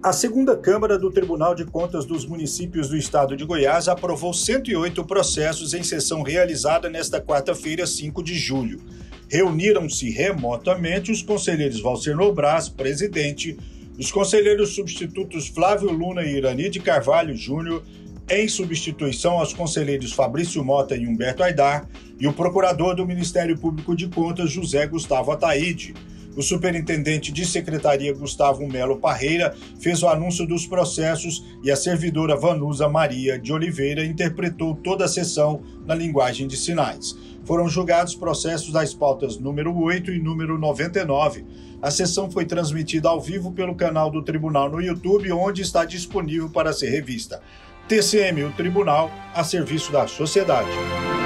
A segunda Câmara do Tribunal de Contas dos Municípios do Estado de Goiás aprovou 108 processos em sessão realizada nesta quarta-feira, 5 de julho. Reuniram-se remotamente os conselheiros Valcer Nobras, presidente, os conselheiros substitutos Flávio Luna e Irani de Carvalho Júnior, em substituição aos conselheiros Fabrício Mota e Humberto Aidar, e o procurador do Ministério Público de Contas, José Gustavo Ataíde. O superintendente de secretaria, Gustavo Melo Parreira, fez o anúncio dos processos e a servidora Vanusa Maria de Oliveira interpretou toda a sessão na linguagem de sinais. Foram julgados processos das pautas número 8 e número 99. A sessão foi transmitida ao vivo pelo canal do Tribunal no YouTube, onde está disponível para ser revista. TCM, o Tribunal, a serviço da sociedade.